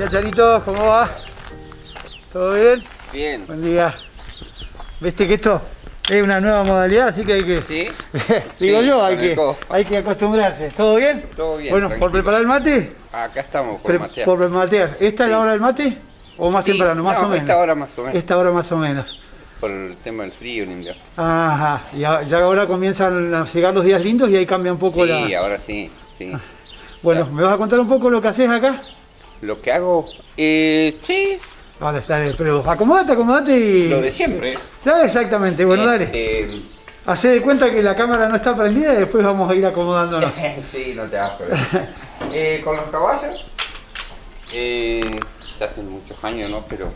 Hola Charito, ¿cómo va? ¿Todo bien? Bien. Buen día. ¿Viste que esto es una nueva modalidad, así que hay que... ¿Sí? Digo Sí, yo, con hay que acostumbrarse. ¿Todo bien? Todo bien. Bueno, tranquilo. ¿por preparar el mate? Acá estamos por matear. Por matear. ¿Esta es la Sí. hora del mate? ¿O más Sí, temprano? Más no, o menos. esta hora más o menos. Esta hora más o menos. Por el tema del frío en invierno. Ajá. Y ya ahora comienzan a llegar los días lindos y ahí cambia un poco Sí, la... ahora sí, sí. Bueno, Ya. ¿me vas a contar un poco lo que haces acá? Lo que hago, sí, Vale, dale, pero acomodate y... lo de siempre. Ya, exactamente, bueno, dale. Este, Hacé de cuenta que la cámara no está prendida y después vamos a ir acomodándonos. sí, no te hagas problema. Con los caballos, ya hace muchos años, ¿no? Pero...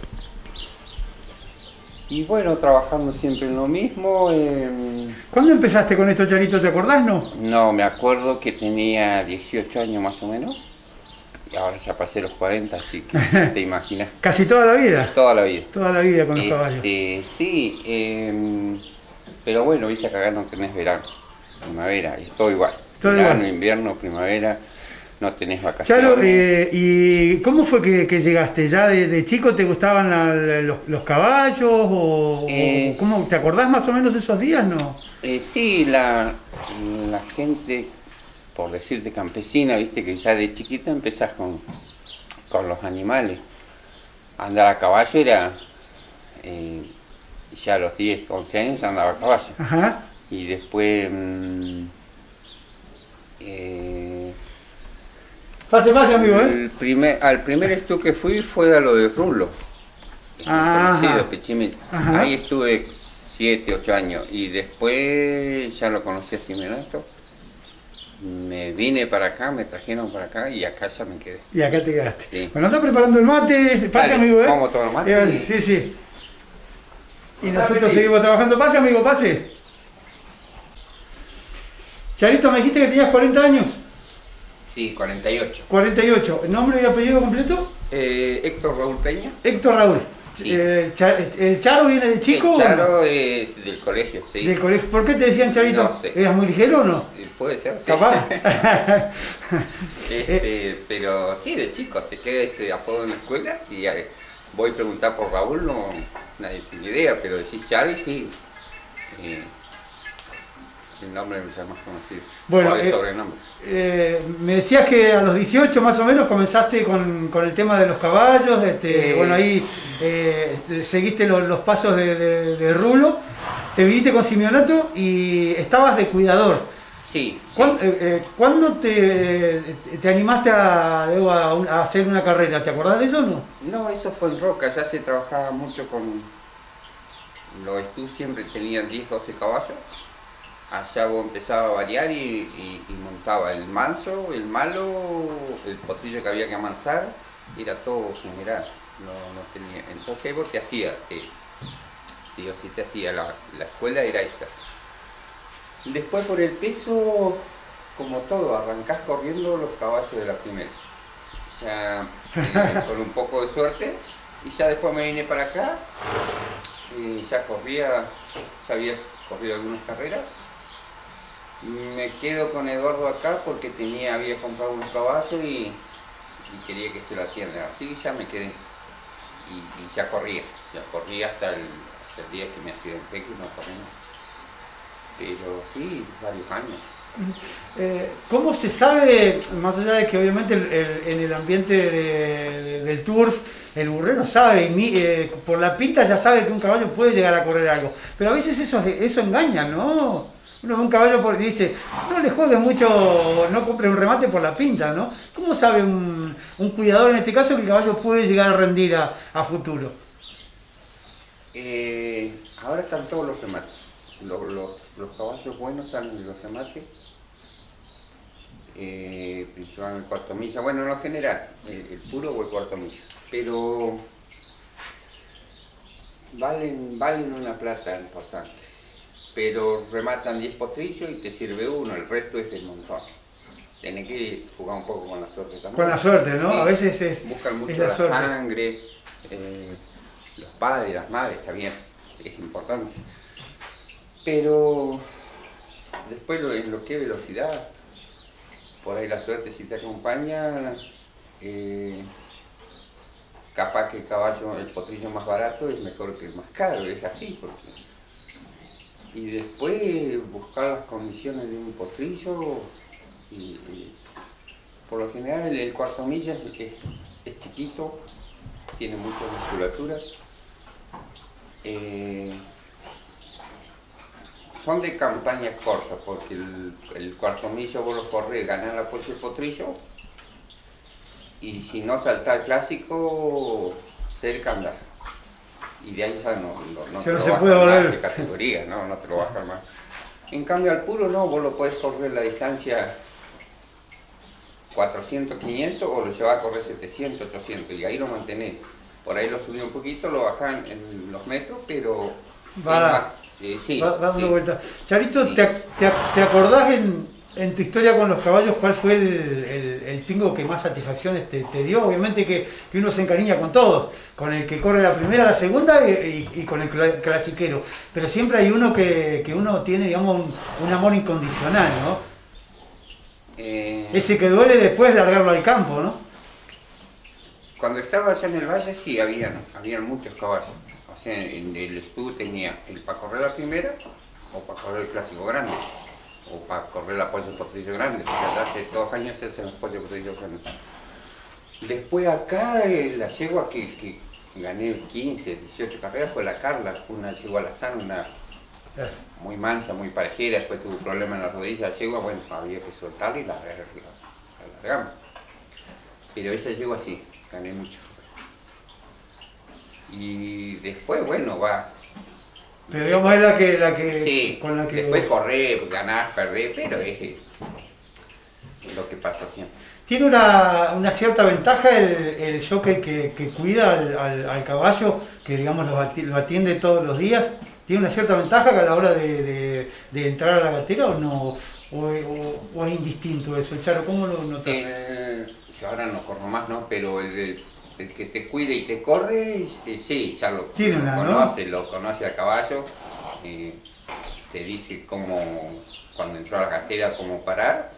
Y bueno, trabajando siempre en lo mismo. ¿Cuándo empezaste con esto, Charito? ¿Te acordás, no? No, me acuerdo que tenía 18 años más o menos. Y ahora ya pasé los 40, así que te imaginas. Casi toda la vida. Toda la vida. Toda la vida con los caballos. Sí, pero bueno, viste que acá no tenés verano, primavera, es todo igual. Todo verano, igual. invierno, primavera, no tenés vacaciones. Charo, ¿y cómo fue que llegaste? ¿Ya de chico te gustaban los caballos? ¿O cómo, te acordás más o menos esos días, no? Sí, la gente, por decirte campesina, viste que ya de chiquita empezás con los animales. Andar a caballo era, ya a los 10, 11 años andaba a caballo. Ajá. Y después, Pase, amigo, al primer estudio que fui fue a lo de Rulo, conocido, Pichimil. Ajá. Ahí estuve 7, 8 años y después ya lo conocí a Simerato. Me vine para acá, me trajeron para acá y acá ya me quedé. Y acá te quedaste. Sí. Bueno, anda preparando el mate. Pase, Dale, amigo, vamos a tomar mate. Sí, sí. Y Hola, nosotros Felipe. seguimos trabajando. Pase, amigo, pase. Charito, me dijiste que tenías 40 años. Sí, 48. 48. ¿Nombre y apellido completo? Héctor Raúl Peña. Héctor Raúl. Sí. ¿El Charo viene de chico? El o Charo no? es del colegio, sí. Del colegio. ¿Por qué te decían Charito? No sé. ¿Eras muy ligero o no? Puede ser, sí. Capaz. Pero sí, de chico te queda ese apodo en la escuela y voy a preguntar por Raúl, no, nadie tiene idea, pero decís Charo y sí. El nombre es más conocido. Bueno, ¿Cuál es el sobrenombre? me decías que a los 18 más o menos comenzaste con el tema de los caballos, bueno, ahí seguiste los pasos de Rulo, te viniste con Simeonato y estabas de cuidador. Sí. ¿Cuándo te animaste a hacer una carrera? ¿Te acordás de eso o no? No, eso fue en Roca, ya se trabajaba mucho con los estudios, siempre tenían 10, 12 caballos. Allá vos empezaba a variar y montaba el manso, el malo, el potrillo que había que amansar, era todo general, no tenía. Entonces vos te hacías, sí o sí te hacía, la escuela era esa. Y después por el peso, como todo, arrancás corriendo los caballos de la primera. Ya con un poco de suerte, y ya después me vine para acá, y ya había corrido algunas carreras. Me quedo con Eduardo acá porque había comprado unos caballos y quería que se lo atienda. Así que ya me quedé. Y ya corría hasta el día que me hacía el peque, no corrí más. Pero sí, varios años. ¿Cómo se sabe, más allá de que obviamente en el ambiente del turf, el burrero sabe, por la pinta ya sabe que un caballo puede llegar a correr algo, pero a veces eso engaña, ¿no? Uno ve un caballo y dice, no le juegues mucho, no compre un remate por la pinta, ¿no? ¿Cómo sabe un cuidador en este caso que el caballo puede llegar a rendir a futuro? Ahora están todos los remates. Los caballos buenos salen de los remates, principalmente el cuarto milla, bueno, en lo general, el puro o el cuarto milla, pero valen una plata importante, pero rematan 10 potrillos y te sirve uno, el resto es del montón. Tenés que jugar un poco con la suerte también. Con la suerte, ¿no? Sí. A veces buscan mucho es la suerte. sangre, los padres, las madres, está bien, es importante. Pero después lo que es velocidad, por ahí la suerte si te acompaña, capaz que el caballo, el potrillo más barato es mejor que el más caro, es así. Y después buscar las condiciones de un potrillo, y por lo general el cuarto milla es chiquito, tiene mucha musculatura. Son de campañas cortas, porque el cuarto millo vos lo corres, ganás la puesta de potrillo, y si no saltar clásico, cerca andar. Y de ahí ya no te lo se bajan puede más volver. de categoría, no te lo bajan más. En cambio al puro no, vos lo podés correr la distancia 400, 500 o lo llevas a correr 700, 800 y ahí lo mantenés. Por ahí lo subí un poquito, lo bajás en los metros, pero... Sí, va dando sí. vuelta. Charito, Sí. ¿te acordás en tu historia con los caballos cuál fue el pingo que más satisfacciones te dio? Obviamente que uno se encariña con todos, con el que corre la primera, la segunda y con el clasiquero, pero siempre hay uno que uno tiene, digamos, un amor incondicional, ¿no? Ese que duele después largarlo al campo, ¿no? Cuando estaba allá en el valle sí, habían muchos caballos. O sea, en el estudio tenía el para correr la primera, o para correr el clásico grande, o para correr la pollo potrillo grande, porque allá hace 2 años se hacen los pollo potrillo grandes. Después acá la yegua que gané 15, 18 carreras fue la Carla, una yegua alazán, una muy mansa, muy parejera, después tuvo problemas en la rodilla, la yegua, bueno, había que soltarla y la alargamos. Pero esa yegua sí, gané mucho. Y después, bueno, va. Pero digamos es la que Sí, con la que después correr, ganás, perdés, pero es lo que pasa siempre. tiene una cierta ventaja el jockey que cuida al caballo, que digamos lo atiende todos los días. ¿Tiene una cierta ventaja a la hora de entrar a la gatera o no? ¿O es indistinto eso, Charo? ¿Cómo lo notas? Yo ahora no corro más, ¿no? Pero el que te cuide y te corre, sí, ya lo conoce, ¿no? Lo conoce al caballo, te dice cómo, cuando entró a la gatera, cómo parar.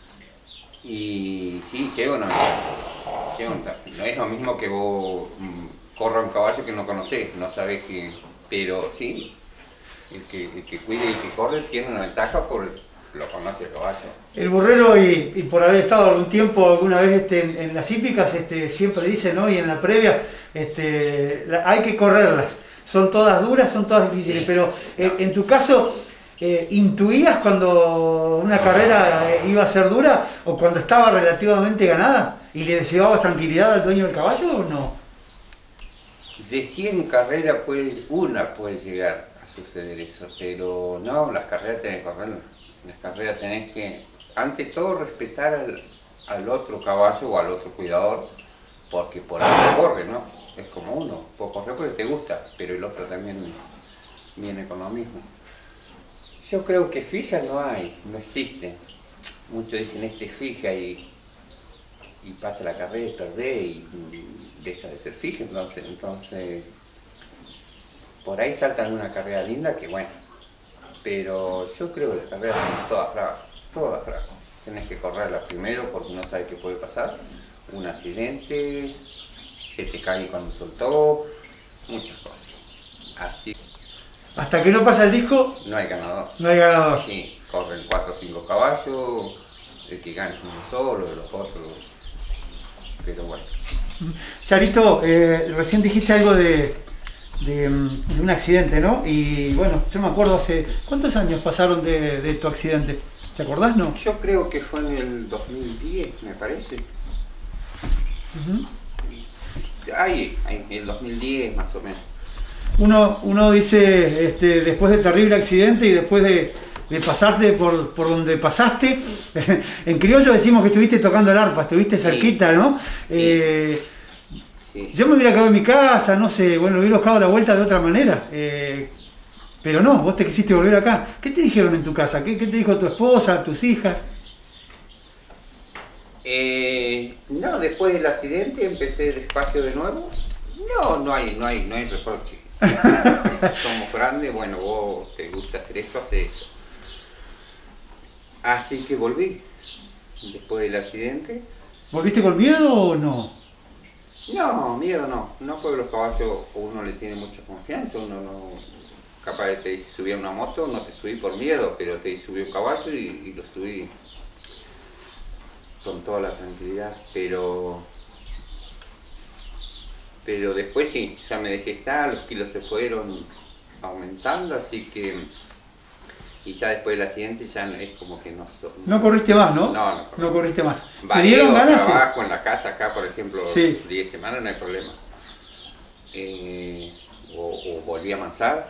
Y sí, lleva una ventaja. No es lo mismo que vos corra un caballo que no conocés, no sabés que... Pero sí, el que cuide y que corre tiene una ventaja por lo conoce el caballo. El burrero, y por haber estado algún tiempo, alguna vez en las hípicas, siempre dice, ¿no? Y en la previa, hay que correrlas. Son todas duras, son todas difíciles, Sí. pero en tu caso, ¿intuías cuando una carrera iba a ser dura o cuando estaba relativamente ganada y le llevabas tranquilidad al dueño del caballo o no? De 100 carreras, una puede llegar a suceder eso, pero no, las carreras tenés que correrlas. Las carreras tenés que, ante todo, respetar al otro caballo o al otro cuidador, porque por algo corre, ¿no? Es como uno, puedo correr porque te gusta, pero el otro también viene con lo mismo. Yo creo que fija no hay, no existe. Muchos dicen fija y pasa la carrera y perdés y deja de ser fija, entonces por ahí saltan una carrera linda que bueno, pero yo creo que las carreras son todas bravas. Tenés que correrlas primero porque no sabes qué puede pasar, un accidente, se te cae cuando soltó, muchas cosas. Así Hasta que no pasa el disco, no hay ganador. no hay ganador. Sí, corren 4 o 5 caballos, el que gana es uno solo, de los otros, pero bueno. Charito, recién dijiste algo de un accidente, ¿no? Y bueno, yo me acuerdo ¿cuántos años pasaron de tu accidente? ¿Te acordás, no? Yo creo que fue en el 2010, me parece. Ahí, en el 2010 más o menos. Uno dice, después del terrible accidente y después de pasarte por donde pasaste, en criollo decimos que estuviste tocando el arpa, estuviste cerquita, ¿no? Sí. Sí. Yo me hubiera quedado en mi casa, no sé, bueno, hubiera buscado la vuelta de otra manera, pero no, vos te quisiste volver acá. ¿Qué te dijeron en tu casa? ¿Qué te dijo tu esposa, tus hijas? No, después del accidente empecé despacio de nuevo. No hay reproche. Somos grandes, bueno, vos te gusta hacer esto, hace eso. Así que volví, después del accidente. ¿Volviste con miedo o no? No, miedo no. No, porque los caballos uno le tiene mucha confianza, uno no... Capaz de te dice subir a una moto, no te subí por miedo, pero te dice subí un caballo y lo subí con toda la tranquilidad, pero después sí, ya me dejé estar, los kilos se fueron aumentando, así que, y ya después del accidente ya es como que no... No corriste más, ¿no? No No corriste más. ¿Te Varío, dieron ganas? trabajo en la casa acá, por ejemplo, Sí. 10 semanas no hay problema. O volví a avanzar,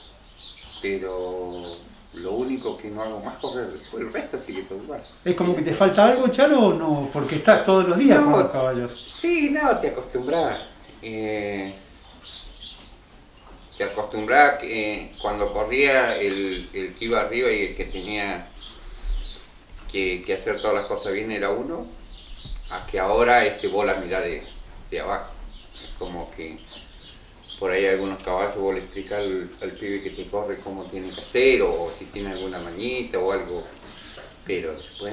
pero lo único que no hago más correr, después el resto sigue todo igual. ¿Es como que te falta algo, Charo, o no? Porque estás todos los días con los caballos. Sí, no, te acostumbras. Te acostumbras cuando corría el que iba arriba y el que tenía que hacer todas las cosas bien era uno, a que ahora vos la mirás de abajo. Es como que por ahí algunos caballos vos le explicás al pibe que te corre cómo tiene que hacer o si tiene alguna mañita o algo, pero después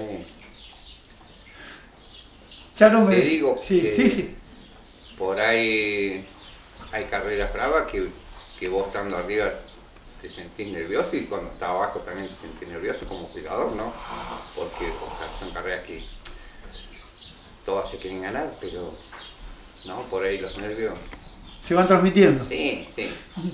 Charo me te digo sí, que sí. por ahí hay carreras bravas que vos estando arriba te sentís nervioso y cuando estás abajo también te sentís nervioso como cuidador, ¿no? Porque son carreras que todas se quieren ganar, pero no, por ahí los nervios... Se van transmitiendo. Sí, sí.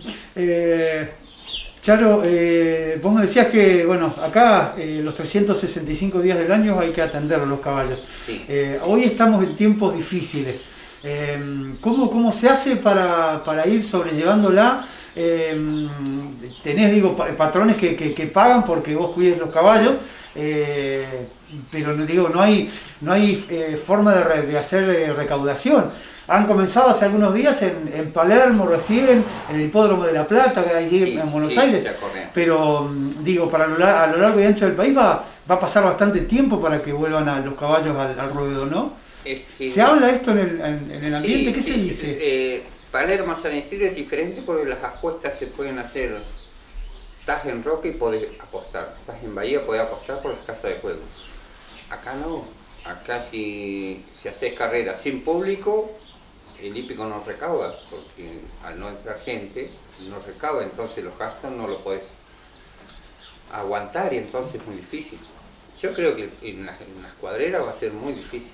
Charo, vos me decías que, bueno, acá los 365 días del año hay que atender a los caballos. Sí. Hoy estamos en tiempos difíciles. ¿Cómo se hace para ir sobrellevándola? Tenés, digo, patrones que pagan porque vos cuides los caballos, pero digo, no hay forma de hacer recaudación. Han comenzado hace algunos días en Palermo recién, en el Hipódromo de La Plata, que allí en Buenos Aires, pero digo, a lo largo y ancho del país va a pasar bastante tiempo para que vuelvan los caballos al ruedo, ¿no? ¿Se habla esto en el ambiente? Sí, ¿Qué se dice? Palermo, San Isidro es diferente porque las apuestas se pueden hacer. Estás en Roca y podés apostar, estás en Bahía podés apostar por las casas de juego. Acá no, acá si haces carrera sin público, el hípico no recauda, porque al no entrar gente, no recauda, entonces los gastos no los podés aguantar y entonces es muy difícil. Yo creo que en las cuadreras va a ser muy difícil,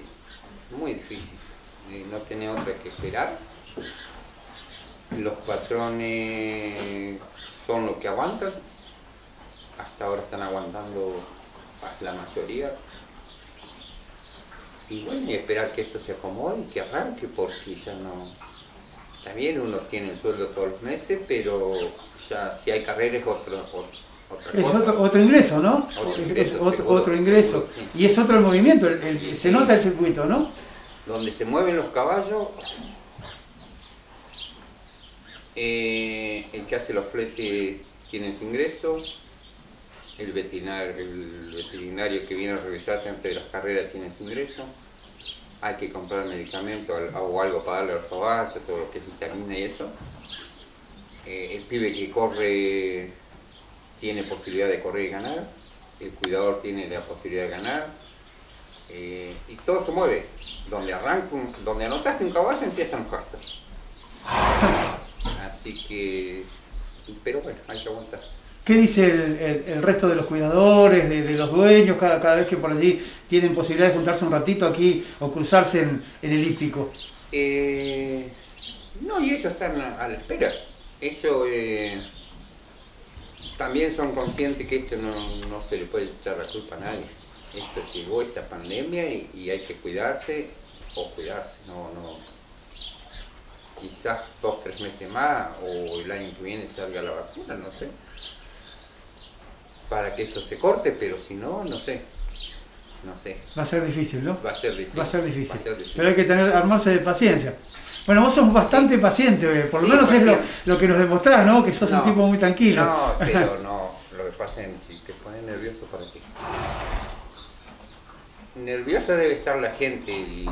no tiene otra que esperar. Los patrones son los que aguantan, hasta ahora están aguantando la mayoría. Y bueno, y esperar que esto se acomode y que arranque, porque ya no... También uno tiene el sueldo todos los meses, pero ya si hay carreras es otra cosa. Es otro ingreso, ¿no? Otro ingreso. Sí. Y es otro el movimiento, se nota el circuito, ¿no? Donde se mueven los caballos, el que hace los fletes tiene su ingreso, el veterinario que viene a revisarte antes de las carreras tiene su ingreso, hay que comprar medicamentos o algo para darle a los caballos, todo lo que es vitamina y eso. El pibe que corre tiene posibilidad de correr y ganar, el cuidador tiene la posibilidad de ganar, y todo se mueve. Donde anotaste un caballo empiezan los gastos. Así que, pero bueno, hay que aguantar. ¿Qué dice el resto de los cuidadores, de los dueños, cada vez que por allí tienen posibilidad de juntarse un ratito aquí o cruzarse en el hípico? No, y ellos están a la espera. Ellos también son conscientes que esto no se le puede echar la culpa a nadie. Esto llegó, esta pandemia, y hay que cuidarse o cuidarse. No. Quizás 2 o 3 meses más o el año que viene salga la vacuna, no sé, para que eso se corte, pero si no, no sé. Va a ser difícil, ¿no? Va a ser difícil. Pero hay que armarse de paciencia. Bueno, vos sos bastante paciente, por lo menos es lo que nos demostrás, ¿no? Que sos un tipo muy tranquilo. No, pero no, lo que pasa es que si te pones nervioso, ¿para qué? Nerviosa debe estar la gente y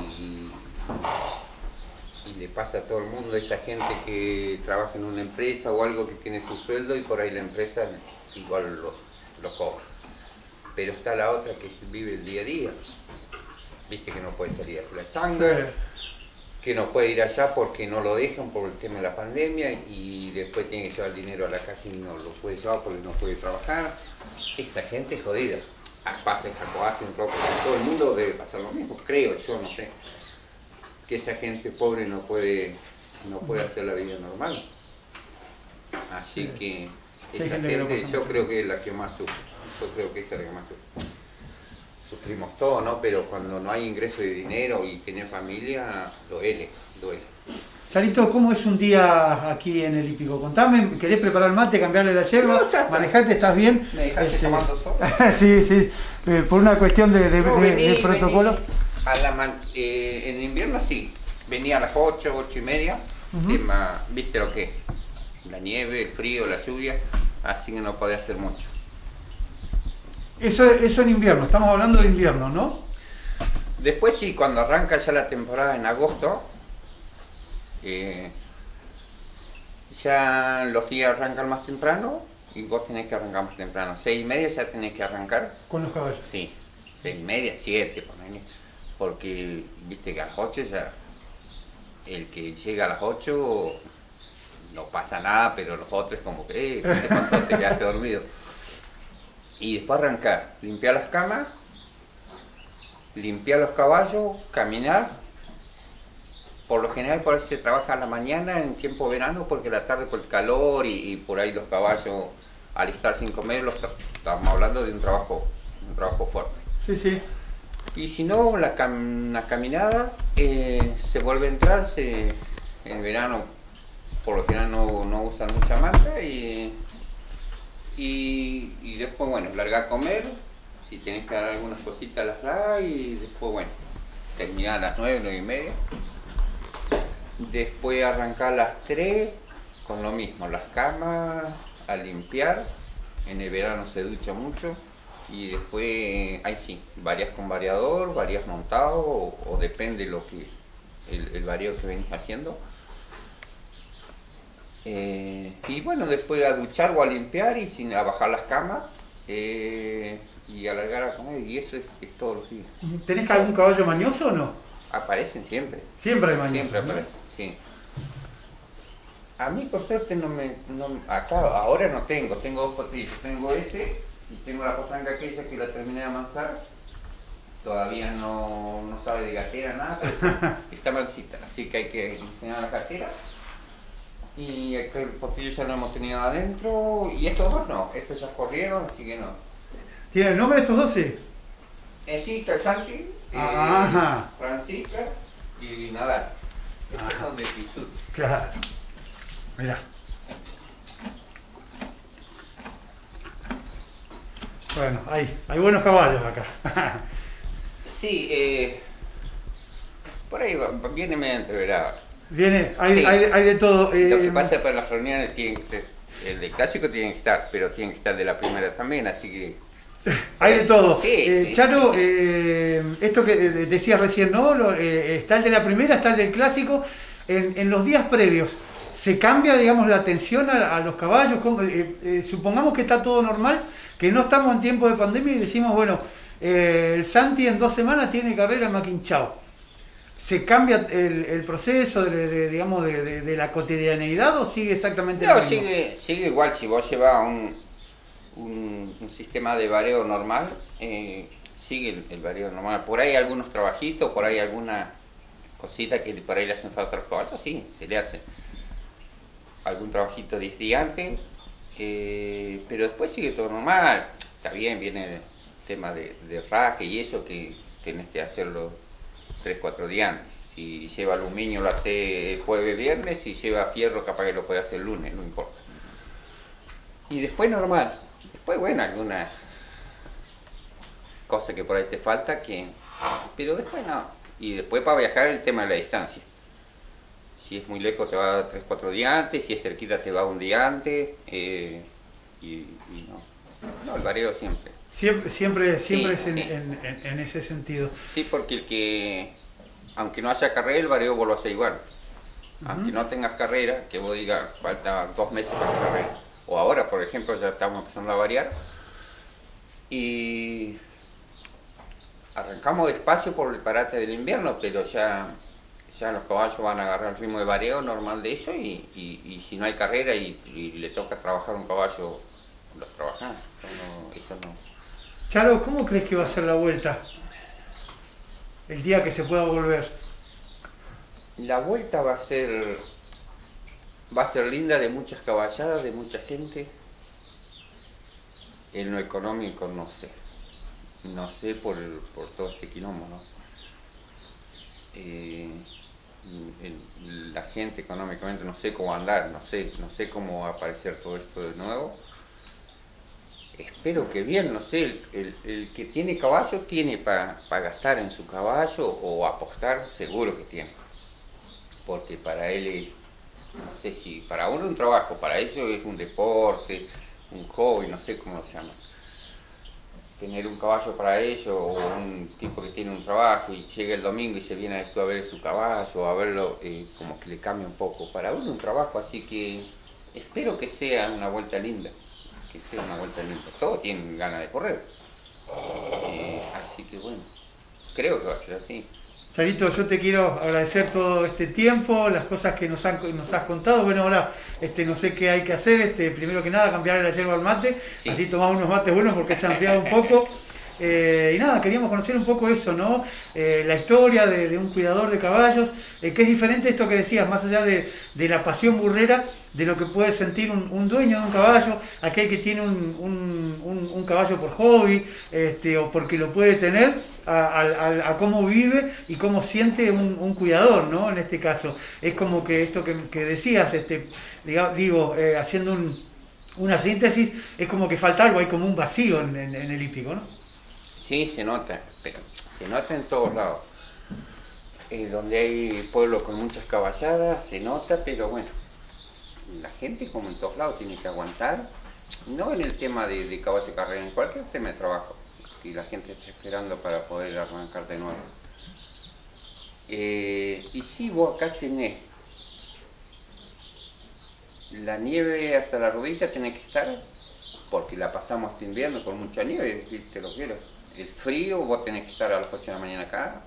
le pasa a todo el mundo, esa gente que trabaja en una empresa o algo que tiene su sueldo y por ahí la empresa igual lo cobra. Pero está la otra que vive el día a día, viste que no puede salir a hacer la changa, que no puede ir allá porque no lo dejan por el tema de la pandemia y después tiene que llevar el dinero a la casa y no lo puede llevar porque no puede trabajar. Esa gente es jodida. Pasa en Jacobaccia, en Roca, en todo el mundo debe pasar lo mismo, creo, yo no sé. Que esa gente pobre no puede hacer la vida normal. Así que esa gente yo creo que es la que más sufre. Yo creo que esa es la que más sufre. Sufrimos todo, ¿no? Pero cuando no hay ingreso de dinero y tener familia, duele. Charito, ¿cómo es un día aquí en el hípico? Contame, ¿querés preparar mate, cambiarle la yerba? No, ¿Manejarte, estás bien? ¿Me dejaste tomando sol? Sí, por una cuestión de protocolo. En invierno sí, venía a las 8 y media, viste lo que es, la nieve, el frío, la lluvia, así que no podía hacer mucho. Eso en invierno, estamos hablando de invierno, ¿no? Después sí, cuando arranca ya la temporada en agosto, ya los días arrancan más temprano y vos tenés que arrancar más temprano. 6:30 ya tenés que arrancar. ¿Con los caballos? Sí, 6:30, 7, porque viste que a las 8 ya, el que llega a las 8 no pasa nada, pero los otros como que, ¿qué te pasó? Te quedaste dormido. Y después arrancar, limpiar las camas, limpiar los caballos, caminar. Por lo general por ahí se trabaja a la mañana en tiempo verano porque a la tarde por el calor y por ahí los caballos al estar sin comer, estamos hablando de un trabajo fuerte. Sí. Y si no, una caminada, se vuelve a entrar, en verano por lo general no usan mucha manta y después, bueno, largar a comer, si tienes que dar algunas cositas las da y después, bueno, terminar a las 9:30. Después arrancar a las 3 con lo mismo, las camas, a limpiar, en el verano se ducha mucho y después, ahí sí, varias con variador, varias montado o depende lo que el varío que venís haciendo. Y bueno, después a duchar o a limpiar y a bajar las camas y a largar a comer y eso es todos los días. ¿Tenés algún caballo mañoso o no? Aparecen siempre. Siempre hay mañosos. Siempre aparecen, sí. A mí por suerte acá ahora no tengo 2 potrillos, tengo ese y tengo la potranca aquella que la terminé de amansar. Todavía no sabe de gatera nada, pero está mansita, así que hay que enseñar la gatera. Y aquel potrillo ya lo hemos tenido adentro y estos dos no, estos ya corrieron, así que no. ¿Tienen nombre estos 12? Sí, está el Santi, Francisca y Nadal. Estos son de Pisut. Claro. Mirá. Bueno, hay buenos caballos acá. Sí, por ahí viene medio entreverado. Hay de todo. Lo que pasa para las reuniones el de clásico tiene que estar, pero tiene que estar de la primera también, así que... Hay de todo. Sí. Charo, esto que decías recién, ¿no? Está el de la primera, está el del clásico. En los días previos, ¿se cambia, digamos, la atención a los caballos? Supongamos que está todo normal, que no estamos en tiempo de pandemia y decimos, bueno, el Santi en 2 semanas tiene carrera en Maquinchao. ¿Se cambia el proceso digamos, de la cotidianeidad o sigue exactamente lo mismo? Sigue igual. Si vos llevas un sistema de vareo normal, sigue el vareo normal. Por ahí algunos trabajitos, por ahí alguna cosita que por ahí le hacen falta a los caballos, sí, se le hace algún trabajito 10 días antes, pero después sigue todo normal. Está bien, viene el tema de raje y eso que tenés que hacerlo 3-4 días antes. Si lleva aluminio lo hace el jueves, viernes, si lleva fierro capaz que lo puede hacer el lunes, no importa. Y después normal. Después, bueno, alguna cosa que por ahí te falta, pero después no. Y después para viajar el tema de la distancia. Si es muy lejos te va 3-4 días antes, si es cerquita te va un día antes, y no, el vareo siempre. Siempre Sí. es en ese sentido. Sí, porque aunque no haya carrera, el vareo vos lo hace igual. Aunque no tengas carrera, que vos digas, falta 2 meses para la carrera. O ahora, por ejemplo, ya estamos empezando a variar. Y arrancamos despacio por el parate del invierno, pero ya ya los caballos van a agarrar el ritmo de vareo normal de ellos y si no hay carrera y le toca trabajar un caballo, los trabajan. Eso no. Charo, ¿cómo crees que va a ser la vuelta? El día que se pueda volver. La vuelta va a ser linda, de muchas caballadas, de mucha gente. En lo económico no sé. No sé por todo este quilombo, ¿no? La gente económicamente no sé cómo andar, no sé cómo va a aparecer todo esto de nuevo. Espero que bien, no sé, el que tiene caballo tiene para gastar en su caballo o apostar, seguro que tiene. Porque para él es, no sé si, para uno es un trabajo, para ellos es un deporte, un hobby, no sé cómo lo llaman. Tener un caballo para ellos o un tipo que tiene un trabajo y llega el domingo y se viene a esto a ver su caballo, a verlo, como que le cambia un poco. Para uno un trabajo, así que espero que sea una vuelta linda. Que sea una vuelta linda. Todos tienen ganas de correr. Así que bueno, creo que va a ser así. Charito, yo te quiero agradecer todo este tiempo, las cosas que nos has contado. Bueno, ahora no sé qué hay que hacer. Primero que nada, cambiar la yerba al mate. Sí. Así tomamos unos mates buenos porque se ha enfriado un poco. Y nada, queríamos conocer un poco eso, ¿no? La historia de un cuidador de caballos, que es diferente esto que decías, más allá de la pasión burrera, de lo que puede sentir un dueño de un caballo, aquel que tiene un caballo por hobby, o porque lo puede tener, a cómo vive y cómo siente un cuidador, ¿no? En este caso, es como que esto que decías, haciendo una síntesis, es como que falta algo, hay como un vacío en el hípico, ¿no? Sí, se nota, pero se nota en todos lados. Donde hay pueblos con muchas caballadas, se nota, pero bueno, la gente como en todos lados tiene que aguantar, no en el tema de caballo de carrera, en cualquier tema de trabajo, que la gente está esperando para poder arrancar de nuevo. Y sí, vos acá tenés la nieve hasta la rodilla, tenés que estar, porque la pasamos este invierno con mucha nieve, te lo quiero. El frío, vos tenés que estar a las 8 de la mañana acá.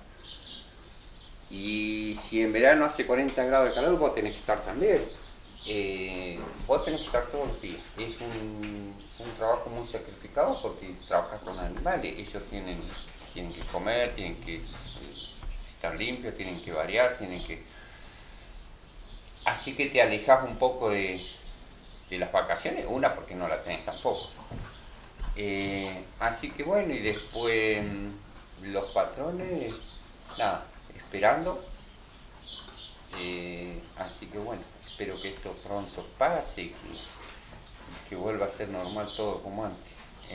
Y si en verano hace 40 grados de calor, vos tenés que estar también. Vos tenés que estar todos los días. Es un trabajo muy sacrificado porque trabajas con animales. Ellos tienen que comer, tienen que estar limpios, tienen que variar, tienen que... Así que te alejas un poco de las vacaciones, una porque no la tenés tampoco. Así que bueno, y después los patrones, nada, esperando. Así que bueno, espero que esto pronto pase, que vuelva a ser normal todo como antes.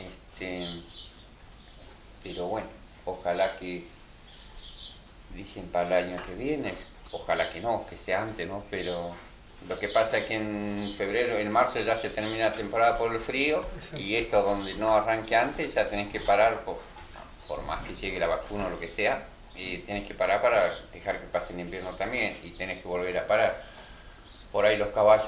Pero bueno, ojalá que, dicen para el año que viene, ojalá que no, que sea antes, ¿no? Pero lo que pasa es que en febrero, en marzo ya se termina la temporada por el frío. Exacto. Y esto donde no arranque antes ya tenés que parar, por más que llegue la vacuna o lo que sea, tenés que parar para dejar que pase el invierno también y tenés que volver a parar. Por ahí los caballos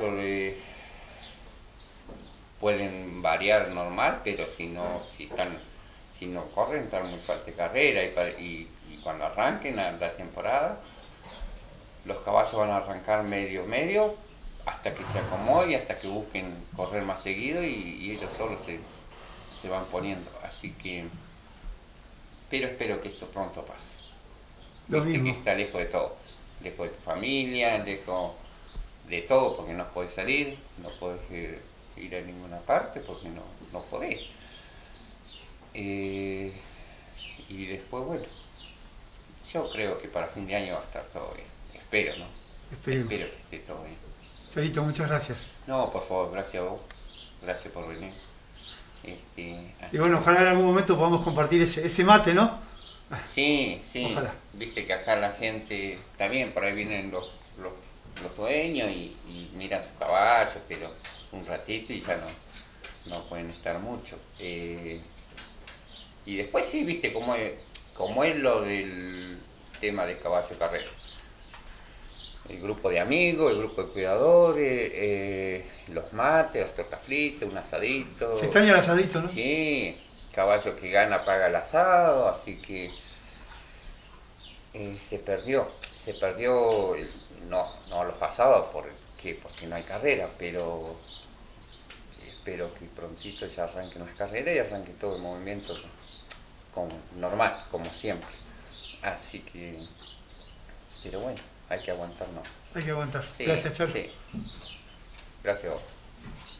pueden variar normal, pero si no corren, están muy falta de carrera y cuando arranquen la temporada, los caballos van a arrancar medio, hasta que se acomoden, hasta que busquen correr más seguido y ellos solos se van poniendo. Así que, pero espero que esto pronto pase. Lo Viste mismo. que está lejos de todo, lejos de tu familia, lejos de todo, porque no podés salir, no podés ir a ninguna parte porque no podés. Y después, bueno, yo creo que para fin de año va a estar todo bien. Espero, ¿no? Esperemos. Espero que esté todo bien. Charito, muchas gracias. No, por favor, gracias a vos. Gracias por venir. Y bueno, ojalá en algún momento podamos compartir ese mate, ¿no? Sí. Ojalá. Viste que acá la gente, también por ahí vienen los dueños y miran sus caballos, pero un ratito y ya no pueden estar mucho. Y después sí, viste cómo es lo del tema de caballo carrera. El grupo de amigos, el grupo de cuidadores, los mates, las tortas fritas, un asadito. Se extraña el asadito, ¿no? Sí, caballo que gana paga el asado, así que se perdió se perdió, no los pasados porque no hay carrera, pero espero que prontito ya arranquen las carreras y arranque todo el movimiento como normal, como siempre. Así que, pero bueno, hay que aguantarnos. Hay que aguantar. Sí, Gracias, Char. sí. Gracias a vos.